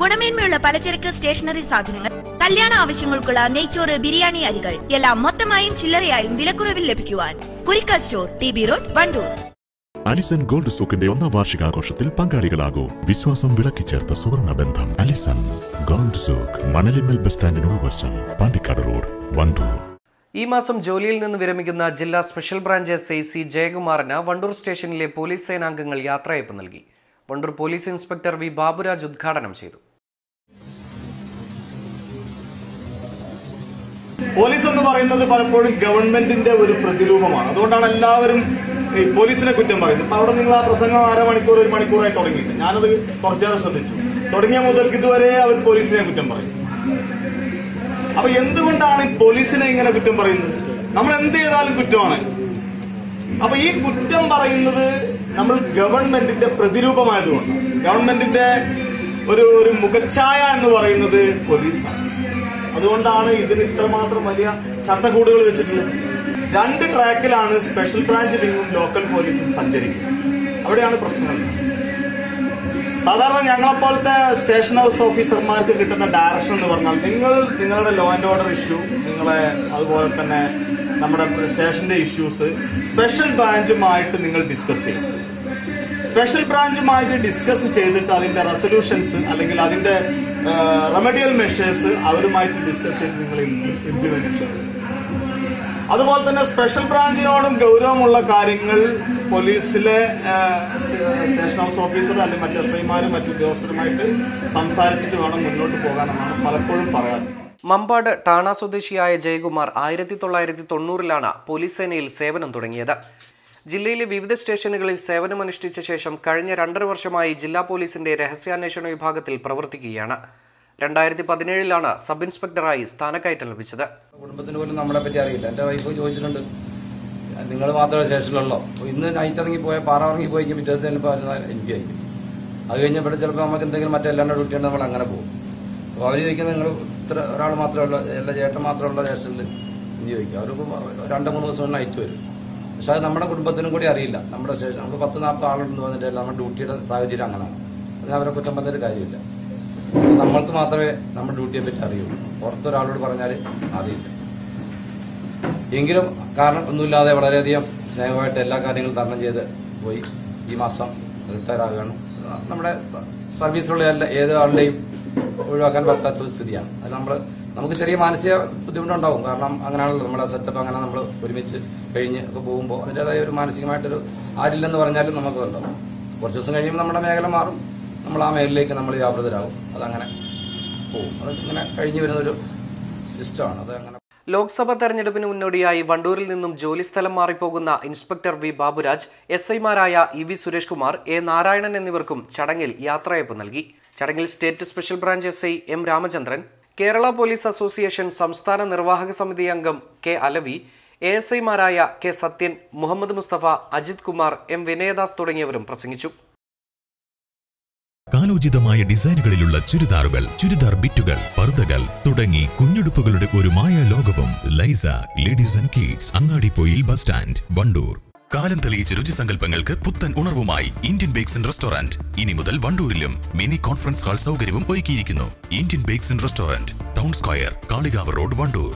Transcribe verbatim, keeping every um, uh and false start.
ഗുണമേന്മയുള്ള പലചരക്ക് സ്റ്റേഷനറി സാധനങ്ങൾ, കല്യാണ ആവശ്യങ്ങൾക്കുള്ള നെയ്ച്ചോറ്, ബിരിയാണി അരികൾ എല്ലാം മൊത്തമായും ചില്ലറയായും വിലക്കുറവിൽ ലഭിക്കുവാൻ Kurikkal store, T B road, Wandoor. Alison gold സൂക്കിന്റെ ഒന്നാം വാർഷികാഘോഷത്തിൽ പങ്കാളികളാകൂ. വിശ്വാസം വിളക്കിച്ചേർത്ത സുവർണ ബന്ധം. Alison gold souk, Manalimal bus സ്റ്റാൻഡിനോട് വശം, പാണ്ടിക്കാട് റോഡ്, വണ്ടൂർ. ഈ മാസം ജോലിയിൽ നിന്ന് വിരമിക്കുന്ന ജില്ലാ special branch S I C ജയകുമാറിന് വണ്ടൂർ സ്റ്റേഷനിലെ പോലീസ് സേനാംഗങ്ങൾ യാത്രയയപ്പ് നൽകി. Wandoor police inspector V Baburaj ഉദ്ഘാടനം ചെയ്തു. പോലീസ് എന്ന് പറയുന്നത് പലപ്പോഴും ഗവൺമെന്റിന്റെ ഒരു പ്രതിരൂപമാണ്. അതുകൊണ്ടാണ് എല്ലാവരും ഈ പോലീസിനെ കുറ്റം പറയുന്നത്. അവിടെ നിങ്ങൾ ആ പ്രസംഗം അരമണിക്കൂർ ഒരു മണിക്കൂറായി തുടങ്ങിയിട്ട് ഞാനത് കുറച്ചേറെ ശ്രദ്ധിച്ചു. തുടങ്ങിയ മുതൽക്ക് ഇതുവരെ അവർ പോലീസിനെ കുറ്റം പറയും. അപ്പൊ എന്തുകൊണ്ടാണ് ഈ പോലീസിനെ ഇങ്ങനെ കുറ്റം പറയുന്നത്? നമ്മൾ എന്ത് ചെയ്താലും കുറ്റമാണ്. അപ്പൊ ഈ കുറ്റം പറയുന്നത് നമ്മൾ ഗവൺമെന്റിന്റെ പ്രതിരൂപമായതുകൊണ്ട്, ഗവൺമെന്റിന്റെ ഒരു ഒരു മുഖച്ഛായ എന്ന് പറയുന്നത് പോലീസാണ്. അതുകൊണ്ടാണ് ഇതിന് ഇത്രമാത്രം വലിയ ചട്ടക്കൂടുകൾ വെച്ചിട്ടുള്ളത്. രണ്ട് ട്രാക്കിലാണ് സ്പെഷ്യൽ ബ്രാഞ്ച് വിങ്ങും ലോക്കൽ പോലീസും സഞ്ചരിക്കുന്നത്. അവിടെയാണ് പ്രശ്നങ്ങൾ. സാധാരണ ഞങ്ങളെപ്പോലത്തെ സ്റ്റേഷൻ ഹൗസ് ഓഫീസർമാർക്ക് കിട്ടുന്ന ഡയറക്ഷൻ എന്ന് പറഞ്ഞാൽ, നിങ്ങൾ നിങ്ങളുടെ ലോ ആൻഡ് ഓർഡർ ഇഷ്യൂ, നിങ്ങളെ അതുപോലെ തന്നെ നമ്മുടെ സ്റ്റേഷന്റെ ഇഷ്യൂസ് സ്പെഷ്യൽ ബ്രാഞ്ചുമായിട്ട് നിങ്ങൾ ഡിസ്കസ് ചെയ്യും. സ്പെഷ്യൽ ബ്രാഞ്ചുമായിട്ട് ഡിസ്കസ് ചെയ്തിട്ട് അതിന്റെ റെസൊല്യൂഷൻസ് അല്ലെങ്കിൽ അതിന്റെ റെമഡിയൽ മെഷേഴ്സ് അവരുമായിട്ട് ഡിസ്കസ് ചെയ്ത് നിങ്ങൾ ഇംപ്ലിമെന്റ് ചെയ്യും. അതുപോലെ തന്നെ സ്പെഷ്യൽ ബ്രാഞ്ചിനോടും ഗൗരവമുള്ള കാര്യങ്ങൾ പോലീസിലെ സ്റ്റേഷൻ ഹൗസ് ഓഫീസർ അല്ലെങ്കിൽ മറ്റ് എസ് ഐമാരും മറ്റു ഉദ്യോഗസ്ഥരുമായിട്ട് സംസാരിച്ചിട്ട് വേണം മുന്നോട്ട് പോകാനെന്നാണ് പലപ്പോഴും പറയാറ്. മമ്പാട് ടാണ സ്വദേശിയായ ജയകുമാർ ആയിരത്തി തൊള്ളായിരത്തി തൊണ്ണൂറിലാണ് പോലീസ് സേനയിൽ സേവനം തുടങ്ങിയത്. ജില്ലയിലെ വിവിധ സ്റ്റേഷനുകളിൽ സേവനമനുഷ്ഠിച്ച ശേഷം കഴിഞ്ഞ രണ്ടര വർഷമായി ജില്ലാ പോലീസിന്റെ രഹസ്യാന്വേഷണ വിഭാഗത്തിൽ പ്രവർത്തിക്കുകയാണ്. രണ്ടായിരത്തി പതിനേഴിലാണ് സബ് ഇൻസ്പെക്ടറായി സ്ഥാനക്കയറ്റം ലഭിച്ചത്. കുടുംബത്തിന് പോലും നമ്മളെ പറ്റി അറിയില്ല. എൻ്റെ വൈഫ് ചോദിച്ചിട്ടുണ്ട്, നിങ്ങൾ മാത്രമേ സ്റ്റേഷനിലുള്ളൂ. ഇന്ന് നൈറ്റ് ഇറങ്ങി പോയാൽ പാറ ഇറങ്ങി പോയി പിറ്റേ ദിവസം ചിലപ്പോൾ എനിക്ക് ആയിരിക്കും. അത് കഴിഞ്ഞപ്പോൾ ചിലപ്പോൾ നമുക്ക് എന്തെങ്കിലും മറ്റെല്ലാം ഡ്യൂട്ടി ഉണ്ട്, നമ്മൾ അങ്ങനെ പോകും. അപ്പോൾ അവർ ചോദിക്കുന്നത് നിങ്ങൾ ഇത്ര ഒരാൾ മാത്രമേ ഉള്ളൂ, എല്ലാ ചേട്ടൻ മാത്രമുള്ള സ്റ്റേഷനിൽ എന്ന് ചോദിക്കും. അവർക്ക് രണ്ട് മൂന്ന് ദിവസം നൈറ്റ് വരും. പക്ഷെ അത് നമ്മുടെ കുടുംബത്തിനും കൂടി അറിയില്ല. നമ്മുടെ സ്റ്റേഷൻ നമുക്ക് പത്ത് നാൽപ്പത് ആളുണ്ടെന്ന് പറഞ്ഞിട്ട് നമ്മുടെ ഡ്യൂട്ടിയുടെ സാഹചര്യം അങ്ങനെയാണ്. അതിന് അവരെ കുറ്റം പറഞ്ഞൊരു കാര്യമില്ല. നമ്മൾക്ക് മാത്രമേ നമ്മുടെ ഡ്യൂട്ടിയെ പറ്റി അറിയുള്ളൂ. പുറത്തൊരാളോട് പറഞ്ഞാൽ അറിയില്ല. എങ്കിലും കാരണം ഒന്നുമില്ലാതെ വളരെയധികം സ്നേഹമായിട്ട് എല്ലാ കാര്യങ്ങളും തരണം ചെയ്ത് പോയി. ഈ മാസം റിട്ടയർ ആകുകയാണ്. നമ്മുടെ സർവീസിലുള്ള എല്ലാ ഏത് ആളുടെയും ഒഴിവാക്കാൻ പറ്റാത്തൊരു സ്ഥിതിയാണ്. അത് നമ്മൾ നമുക്ക് ചെറിയ മാനസിക ബുദ്ധിമുട്ടുണ്ടാവും. കാരണം അങ്ങനെയാണല്ലോ നമ്മുടെ സെറ്റപ്പ്. അങ്ങനെ നമ്മൾ ഒരുമിച്ച് കഴിഞ്ഞ് ഒക്കെ പോകുമ്പോൾ അതിൻ്റെതായ ഒരു മാനസികമായിട്ടൊരു ആരില്ലെന്ന് പറഞ്ഞാലും നമുക്കുണ്ടാവും. കുറച്ച് ദിവസം കഴിയുമ്പോൾ നമ്മുടെ മേഖല മാറും. നമ്മൾ ആ മേഖലയിലേക്ക് നമ്മൾ വ്യാപൃതരാകും. അതങ്ങനെ പോകും. അത് ഇങ്ങനെ കഴിഞ്ഞു വരുന്നൊരു സിസ്റ്റമാണ്. അത് അങ്ങനെ. ലോക്സഭാ തെരഞ്ഞെടുപ്പിന് മുന്നോടിയായി വണ്ടൂരിൽ നിന്നും ജോലിസ്ഥലം മാറിപ്പോകുന്ന ഇൻസ്പെക്ടർ വി ബാബുരാജ്, എസ് ഐമാരായ E V Suresh Kumar, A Narayanan എന്നിവർക്കും ചടങ്ങിൽ യാത്രയയപ്പ് നൽകി. ചടങ്ങിൽ state special branch S I M Ramachandran, Kerala police association സംസ്ഥാന നിർവാഹക സമിതി അംഗം കെ അലവി, എ എസ് ഐമാരായ കെ സത്യൻ, മുഹമ്മദ് മുസ്തഫ, അജിത് കുമാർ, എം വിനയദാസ് തുടങ്ങിയവരും പ്രസംഗിച്ചു. കാലോചിതമായ ഡിസൈനുകളിലുള്ള ചുരിദാറുകൾ, ചുരിദാർ ബിറ്റുകൾ, പർദ്ദകൾ തുടങ്ങി കുഞ്ഞുടുപ്പുകളുടെ ഒരു മായ ലോകവും. ലൈസ ladies and kids, Angadippoyil bus stand, Wandoor. കാലം തെളിയിച്ച രുചിസങ്കല്പങ്ങൾക്ക് പുത്തൻ ഉണർവുമായി ഇന്ത്യൻ ബേക്സ് ആൻഡ് റെസ്റ്റോറന്റ് ഇനി മുതൽ വണ്ടൂരിലും മിനി കോൺഫറൻസ് ഹാൾ സൗകര്യവും ഒരുക്കിയിരിക്കുന്നു. Indian bakes and restaurant, town square, Kalikavu road, Wandoor.